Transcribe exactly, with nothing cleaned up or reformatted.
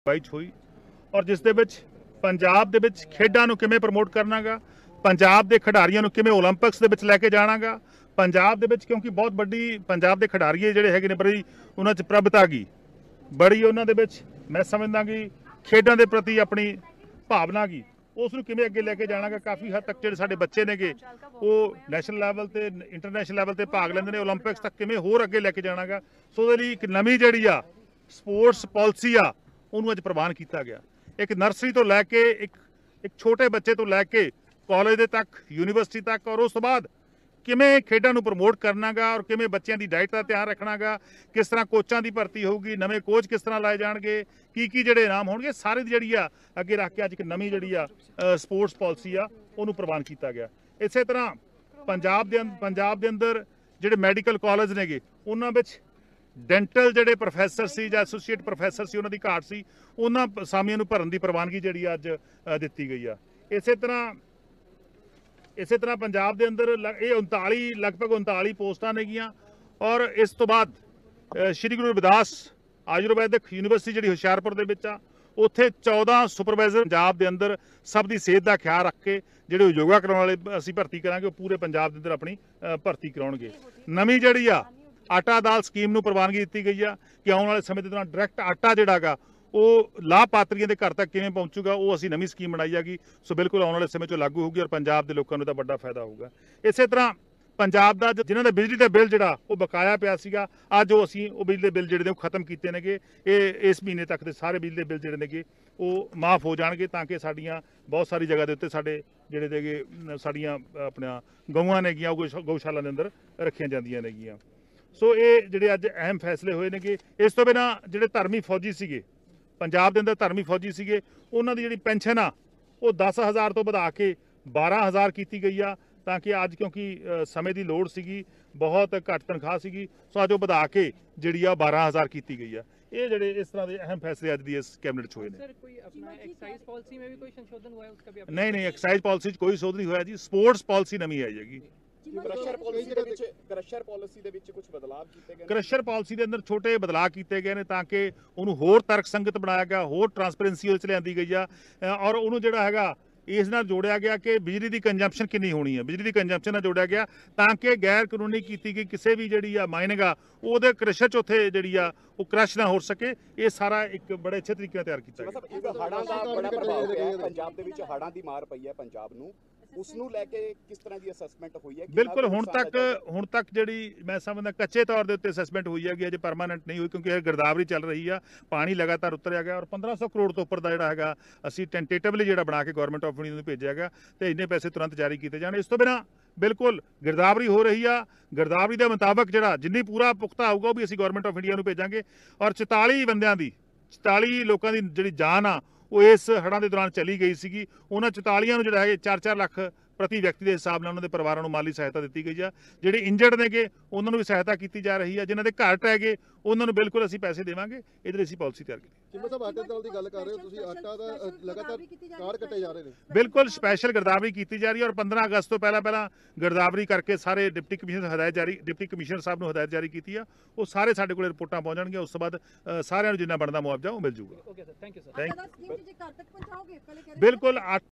ਬਾਈਚ ਹੋਈ ਔਰ ਜਿਸ ਦੇ ਵਿੱਚ ਪੰਜਾਬ ਦੇ ਵਿੱਚ ਖੇਡਾਂ ਨੂੰ ਕਿਵੇਂ ਪ੍ਰਮੋਟ ਕਰਨਾਗਾ, ਪੰਜਾਬ ਦੇ ਖਿਡਾਰੀਆਂ ਨੂੰ ਕਿਵੇਂ ਓਲੰਪਿਕਸ ਦੇ ਵਿੱਚ ਲੈ ਕੇ ਜਾਣਾਗਾ। ਪੰਜਾਬ ਦੇ ਵਿੱਚ ਕਿਉਂਕਿ ਬਹੁਤ ਵੱਡੀ ਪੰਜਾਬ ਦੇ ਖਿਡਾਰੀ ਜਿਹੜੇ ਹੈਗੇ ਨੇ, ਬੜੀ ਉਹਨਾਂ 'ਚ ਪ੍ਰਭਤਾ ਗਈ, ਬੜੀ ਉਹਨਾਂ ਦੇ ਵਿੱਚ ਮੈਂ ਸਮਝਦਾ ਕਿ ਖੇਡਾਂ ਦੇ ਪ੍ਰਤੀ ਆਪਣੀ ਭਾਵਨਾ ਗਈ, ਉਸ ਨੂੰ ਕਿਵੇਂ ਅੱਗੇ ਲੈ ਕੇ ਜਾਣਾਗਾ। ਕਾਫੀ ਹੱਦ ਤੱਕ ਜਿਹੜੇ ਸਾਡੇ ਬੱਚੇ ਨੇਗੇ ਉਹ ਨੈਸ਼ਨਲ ਲੈਵਲ ਤੇ ਇੰਟਰਨੈਸ਼ਨਲ ਲੈਵਲ ਤੇ ਭਾਗ ਲੈਂਦੇ ਨੇ, ਓਲੰਪਿਕਸ ਤੱਕ ਕਿਵੇਂ ਹੋਰ ਅੱਗੇ ਲੈ ਕੇ ਜਾਣਾਗਾ। ਸੋ ਉਹਦੇ ਲਈ ਇੱਕ ਨਵੀਂ ਜਿਹੜੀ ਆ ਸਪੋਰਟਸ ਪਾਲਿਸੀ ਆ ਉਹਨੂੰ ਅੱਜ ਪ੍ਰਵਾਨ ਕੀਤਾ ਗਿਆ। ਇੱਕ ਨਰਸਰੀ ਤੋਂ ਲੈ ਕੇ ਇੱਕ ਇੱਕ ਛੋਟੇ ਬੱਚੇ ਤੋਂ ਲੈ ਕੇ ਕਾਲਜ ਦੇ ਤੱਕ, ਯੂਨੀਵਰਸਿਟੀ ਤੱਕ, ਔਰ ਉਸ ਤੋਂ ਬਾਅਦ ਕਿਵੇਂ ਖੇਡਾਂ ਨੂੰ ਪ੍ਰਮੋਟ ਕਰਨਾਗਾ ਔਰ ਕਿਵੇਂ ਬੱਚਿਆਂ ਦੀ ਡਾਈਟ ਦਾ ਧਿਆਨ ਰੱਖਣਾਗਾ, ਕਿਸ ਤਰ੍ਹਾਂ ਕੋਚਾਂ ਦੀ ਭਰਤੀ ਹੋਊਗੀ, ਨਵੇਂ ਕੋਚ ਕਿਸ ਤਰ੍ਹਾਂ ਲਾਏ ਜਾਣਗੇ, ਕੀ ਕੀ ਜਿਹੜੇ ਇਨਾਮ ਹੋਣਗੇ, ਸਾਰੇ ਦੀ ਜਿਹੜੀ ਆ ਅੱਗੇ ਰੱਖ ਕੇ ਅੱਜ ਇੱਕ ਨਵੀਂ ਜਿਹੜੀ ਆ ਸਪੋਰਟਸ ਪਾਲਿਸੀ ਆ ਉਹਨੂੰ ਪ੍ਰਵਾਨ ਕੀਤਾ ਗਿਆ। ਇਸੇ ਤਰ੍ਹਾਂ ਪੰਜਾਬ ਦੇ ਪੰਜਾਬ ਦੇ ਅੰਦਰ ਜਿਹੜੇ ਮੈਡੀਕਲ ਕਾਲਜ ਨੇਗੇ ਉਹਨਾਂ ਵਿੱਚ ਡੈਂਟਲ ਜਿਹੜੇ ਪ੍ਰੋਫੈਸਰ ਸੀ ਜਾਂ ਐਸੋਸੀਏਟ ਪ੍ਰੋਫੈਸਰ ਸੀ, ਉਹਨਾਂ ਦੀ ਘਾਟ ਸੀ, ਉਹਨਾਂ ਅਸਾਮੀਆਂ ਨੂੰ ਭਰਨ ਦੀ ਪ੍ਰਵਾਨਗੀ ਜਿਹੜੀ ਅੱਜ ਦਿੱਤੀ ਗਈ ਆ। ਇਸੇ ਤਰ੍ਹਾਂ ਇਸੇ ਤਰ੍ਹਾਂ ਪੰਜਾਬ ਦੇ ਅੰਦਰ ਇਹ ਉਨਤਾਲੀ ਲਗਭਗ ਉਨਤਾਲੀ ਪੋਸਟਾਂ ਨੇਗੀਆਂ ਔਰ ਇਸ ਤੋਂ ਬਾਅਦ ਸ਼੍ਰੀ ਗੁਰੂ ਰਵਿਦਾਸ ਆਯੁਰਵੈਦਿਕ ਯੂਨੀਵਰਸਿਟੀ ਜਿਹੜੀ ਹੁਸ਼ਿਆਰਪੁਰ ਦੇ ਵਿੱਚ ਆ, ਉੱਥੇ ਚੌਦਾਂ ਸੁਪਰਵਾਈਜ਼ਰ ਪੰਜਾਬ ਦੇ ਅੰਦਰ ਸਭ ਦੀ ਸਿਹਤ ਦਾ ਖਿਆਲ ਰੱਖ ਕੇ ਜਿਹੜੇ ਯੋਗਾ ਕਰਾਉਣ ਵਾਲੇ ਅਸੀਂ ਭਰਤੀ ਕਰਾਂਗੇ, ਉਹ ਪੂਰੇ ਪੰਜਾਬ ਦੇ ਅੰਦਰ ਆਪਣੀ ਭਰਤੀ ਕਰਾਉਣਗੇ। ਨਵੀਂ ਜਿਹੜੀ ਆ ਆਟਾ ਦਾਲ ਸਕੀਮ ਨੂੰ ਪ੍ਰਵਾਨਗੀ ਦਿੱਤੀ ਗਈ ਆ ਕਿ ਆਉਣ ਵਾਲੇ ਸਮੇਂ ਦੇ ਦੌਰਾਨ ਡਾਇਰੈਕਟ ਆਟਾ ਜਿਹੜਾ ਗਾ ਉਹ ਲਾਭਪਾਤਰੀਆਂ ਦੇ ਘਰ ਤੱਕ ਕਿਵੇਂ ਪਹੁੰਚੂਗਾ, ਉਹ ਅਸੀਂ ਨਵੀਂ ਸਕੀਮ ਬਣਾਈ ਹੈਗੀ। ਸੋ ਬਿਲਕੁਲ ਆਉਣ ਵਾਲੇ ਸਮੇਂ 'ਚ ਲਾਗੂ ਹੋਊਗੀ ਔਰ ਪੰਜਾਬ ਦੇ ਲੋਕਾਂ ਨੂੰ ਤਾਂ ਵੱਡਾ ਫਾਇਦਾ ਹੋਊਗਾ। ਇਸੇ ਤਰ੍ਹਾਂ ਪੰਜਾਬ ਦਾ ਜਿਨ੍ਹਾਂ ਦਾ ਬਿਜਲੀ ਦਾ ਬਿੱਲ ਜਿਹੜਾ ਉਹ ਬਕਾਇਆ ਪਿਆ ਸੀਗਾ, ਅੱਜ ਉਹ ਅਸੀਂ ਉਹ ਬਿਜਲੀ ਦੇ ਬਿੱਲ ਜਿਹੜੇ ਨੇ ਉਹ ਖਤਮ ਕੀਤੇ ਨੇਗੇ। ਇਹ ਇਸ ਮਹੀਨੇ ਤੱਕ ਦੇ ਸਾਰੇ ਬਿਜਲੀ ਦੇ ਬਿੱਲ ਜਿਹੜੇ ਨੇਗੇ ਉਹ ਮਾਫ ਹੋ ਜਾਣਗੇ, ਤਾਂ ਕਿ ਸਾਡੀਆਂ ਬਹੁਤ ਸਾਰੀ ਜਗ੍ਹਾ ਦੇ ਉੱਤੇ ਸਾਡੇ ਜਿਹੜੇ ਨੇਗੇ ਸਾਡੀਆਂ ਆਪਣੀਆਂ ਗਊਆਂ ਨੇਗੀਆਂ ਉਹ ਗਊਸ਼ਾਲਾ ਦੇ ਅੰਦਰ ਰੱਖੀਆਂ ਜਾਂਦੀਆਂ ਨੇਗੀਆਂ। ਸੋ ਇਹ ਜਿਹੜੇ ਅੱਜ ਅਹਿਮ ਫੈਸਲੇ ਹੋਏ ਨੇਗੇ। ਇਸ ਤੋਂ ਬਿਨਾਂ ਜਿਹੜੇ ਧਰਮੀ ਫੌਜੀ ਸੀਗੇ ਪੰਜਾਬ ਦੇ ਅੰਦਰ, ਧਰਮੀ ਫੌਜੀ ਸੀਗੇ, ਉਹਨਾਂ ਦੀ ਜਿਹੜੀ ਪੈਨਸ਼ਨ ਆ ਉਹ ਦਸ ਹਜ਼ਾਰ ਤੋਂ ਵਧਾ ਕੇ ਬਾਰਾਂ ਹਜ਼ਾਰ ਕੀਤੀ ਗਈ ਆ, ਤਾਂ ਕਿ ਅੱਜ ਕਿਉਂਕਿ ਸਮੇਂ ਦੀ ਲੋੜ ਸੀਗੀ, ਬਹੁਤ ਘੱਟ ਤਨਖਾਹ ਸੀਗੀ, ਸੋ ਅੱਜ ਉਹ ਵਧਾ ਕੇ ਜਿਹੜੀ ਆ ਬਾਰਾਂ ਹਜ਼ਾਰ ਕੀਤੀ ਗਈ ਆ। ਇਹ ਜਿਹੜੇ ਇਸ ਤਰ੍ਹਾਂ ਦੇ ਅਹਿਮ ਫੈਸਲੇ ਅੱਜ ਦੀ ਇਸ ਕੈਬਨਿਟ 'ਚ ਹੋਏ ਨੇ। सर कोई अपना एक्साइज पॉलिसी में भी कोई संशोधन हुआ है, उसका भी ਨਹੀਂ ਨਹੀਂ ਐਕਸਾਈਜ਼ ਪਾਲਿਸੀ 'ਚ ਕੋਈ ਸੋਧ ਨਹੀਂ ਹੋਇਆ ਜੀ, ਸਪੋਰਟਸ ਪਾਲਿਸੀ ਨਵੀਂ ਆਈ ਹੈਗੀ। ਕ੍ਰਸ਼ਰ ਪਾਲਿਸੀ ਦੇ ਵਿੱਚ ਕ੍ਰਸ਼ਰ ਪਾਲਿਸੀ ਦੇ ਵਿੱਚ ਕੁਝ ਬਦਲਾਅ ਕੀਤੇ ਗਏ ਨੇ। ਕ੍ਰਸ਼ਰ ਪਾਲਿਸੀ ਦੇ ਅੰਦਰ ਛੋਟੇ ਬਦਲਾਅ ਕੀਤੇ ਗਏ ਨੇ ਤਾਂ ਕਿ ਉਹਨੂੰ ਹੋਰ ਤਰਕਸੰਗਤ ਬਣਾਇਆ ਗਿਆ, ਹੋਰ ਟਰਾਂਸਪੇਰੈਂਸੀ ਉਹਦੇ 'ਚ ਲਿਆਂਦੀ ਗਈ ਆ ਔਰ ਉਹਨੂੰ ਜਿਹੜਾ ਹੈਗਾ ਇਸ ਨਾਲ ਜੋੜਿਆ ਗਿਆ ਕਿ ਬਿਜਲੀ ਦੀ ਕੰਜ਼ੰਪਸ਼ਨ ਕਿੰਨੀ ਹੋਣੀ ਹੈ, ਬਿਜਲੀ ਦੀ ਕੰਜ਼ੰਪਸ਼ਨ ਨਾਲ ਜੋੜਿਆ ਗਿਆ ਤਾਂ ਕਿ ਗੈਰ ਕਾਨੂੰਨੀ ਕੀਤੀ ਗਈ ਕਿਸੇ ਵੀ ਜਿਹੜੀ ਆ ਮਾਈਨਿੰਗ ਆ ਉਹਦੇ ਕ੍ਰਸ਼ਰ 'ਚ ਉੱਥੇ ਜਿਹੜੀ ਆ ਉਹ ਕ੍ਰਸ਼ ਨਾ ਹੋ ਸਕੇ। ਇਹ ਸਾਰਾ ਇੱਕ ਬੜੇ ਅੱਛੇ ਤਰੀਕੇ ਨਾਲ ਤਿਆਰ ਕੀਤਾ ਗਿਆ। ਮਤਲਬ ਇੱਕ ਹੜ੍ਹਾਂ ਦਾ ਬੜਾ ਪ੍ਰਭਾਵ ਪਿਆ ਹੈ ਪੰਜਾਬ ਦੇ ਵਿੱਚ, ਹੜ੍ਹਾਂ ਦੀ ਮਾਰ ਪਈ ਹੈ ਪੰਜਾਬ ਨੂੰ, ਉਸ ਨੂੰ ਲੈ ਕੇ ਕਿਸ ਤਰ੍ਹਾਂ ਦੀ ਅਸੈਸਮੈਂਟ ਹੋਈ ਹੈ? ਬਿਲਕੁਲ ਹੁਣ ਤੱਕ ਹੁਣ ਤੱਕ ਜਿਹੜੀ ਮੈਂ ਸਮਝਦਾ ਕੱਚੇ ਤੌਰ ਦੇ ਉੱਤੇ ਅਸੈਸਮੈਂਟ ਹੋਈ ਹੈਗੀ, ਅਜੇ ਪਰਮਾਨੈਂਟ ਨਹੀਂ ਹੋਈ ਕਿਉਂਕਿ ਇਹ ਗਿਰਦਾਵਰੀ ਚੱਲ ਰਹੀ ਆ, ਪਾਣੀ ਲਗਾਤਾਰ ਉਤਰਿਆ ਗਿਆ ਔਰ ਪੰਦਰਾਂ ਸੌ ਕਰੋੜ ਤੋਂ ਉੱਪਰ ਦਾ ਜਿਹੜਾ ਹੈਗਾ ਅਸੀਂ ਟੈਂਟੇਟਿਵਲੀ ਜਿਹੜਾ ਬਣਾ ਕੇ ਗਵਰਨਮੈਂਟ ਆਫ ਇੰਡੀਆ ਨੂੰ ਭੇਜਿਆ ਗਿਆ ਤੇ ਇੰਨੇ ਪੈਸੇ ਤੁਰੰਤ ਜਾਰੀ ਕੀਤੇ ਜਾਣ। ਇਸ ਤੋਂ ਬਿਨਾਂ ਬਿਲਕੁਲ ਗਿਰਦਾਵਰੀ ਹੋ ਰਹੀ ਆ, ਗਿਰਦਾਵਰੀ ਦੇ ਮੁਤਾਬਕ ਜਿਹੜਾ ਜਿੰਨੀ ਪੂਰਾ ਪੁਖਤਾ ਆਊਗਾ ਉਹ ਵੀ ਅਸੀਂ ਗਵਰਨਮੈਂਟ ਆਫ ਇੰਡੀਆ ਨੂੰ ਭੇਜਾਂਗੇ ਔਰ ਚੁਤਾਲੀ ਬੰਦਿਆਂ ਦੀ ਚੁਤਾਲੀ ਲੋਕਾਂ ਦੀ ਜਿਹੜੀ ਜਾਨ ਆ ਉਹ ਇਸ ਹੜ੍ਹਾਂ ਦੇ ਦੌਰਾਨ ਚਲੀ ਗਈ ਸੀਗੀ। ਉਹਨਾਂ ਚੁਤਾਲੀਆਂ ਨੂੰ ਜਿਹੜਾ ਹੈ ਚਾਰ ਚਾਰ ਲੱਖ ਪ੍ਰਤੀ ਵਿਅਕਤੀ ਦੇ ਹਿਸਾਬ ਨਾਲ ਉਹਨਾਂ ਦੇ ਪਰਿਵਾਰਾਂ ਨੂੰ ਮਾਲੀ ਸਹਾਇਤਾ ਦਿੱਤੀ ਗਈ ਆ। ਜਿਹੜੇ ਇੰਜਰਡ ਨੇਗੇ ਉਹਨਾਂ ਨੂੰ ਵੀ ਸਹਾਇਤਾ ਕੀਤੀ ਜਾ ਰਹੀ ਆ, ਜਿਨ੍ਹਾਂ ਦੇ ਘਰ ਟਹਿ ਗਏ ਉਹਨਾਂ ਨੂੰ ਬਿਲਕੁਲ ਅਸੀਂ ਪੈਸੇ ਦੇਵਾਂਗੇ। ਇਹਦੇ ਲਈ ਅਸੀਂ ਪਾਲਿਸੀ ਤਿਆਰ ਕੀਤੀ। ਚਿੰਬਾ ਸਾਹਿਬ ਆਟੇ ਦਾਲ ਦੀ ਗੱਲ ਕਰ ਰਹੇ ਹੋ ਤੁਸੀਂ, ਆਟਾ ਦਾ ਲਗਾਤਾਰ ਕਾਰਡ ਕੱਟੇ ਜਾ ਰਹੇ ਨੇ। ਬਿਲਕੁਲ ਸਪੈਸ਼ਲ ਗਿਰਦਾਵਰੀ ਕੀਤੀ ਜਾ ਰਹੀ ਹੈ ਔਰ ਪੰਦਰਾਂ ਅਗਸਤ ਤੋਂ ਪਹਿਲਾਂ ਪਹਿਲਾਂ ਗਿਰਦਾਵਰੀ ਕਰਕੇ ਸਾਰੇ ਡਿਪਟੀ ਕਮਿਸ਼ਨਰ ਹਦਾਇਤ ਜਾਰੀ ਡਿਪਟੀ ਕਮਿਸ਼ਨਰ ਸਾਹਿਬ ਨੂੰ ਹਦਾਇਤ ਜਾਰੀ ਕੀਤੀ ਆ, ਉਹ ਸਾਰੇ ਸਾਡੇ ਕੋਲ ਰਿਪੋਰਟਾਂ ਪਹੁੰਚਣਗੀਆਂ। ਉਸ ਤੋਂ ਬਾਅਦ ਸਾਰਿਆਂ ਨੂੰ ਜਿੰਨਾ ਬਣਦਾ ਮੁਆਵਜ਼ਾ ਉਹ ਮਿਲ ਜੂਗਾ। Okay sir, thank you sir. Thank ਘਰ ਤੱਕ ਪਹੁੰਚਾਓਗੇ? ਬਿਲकुल।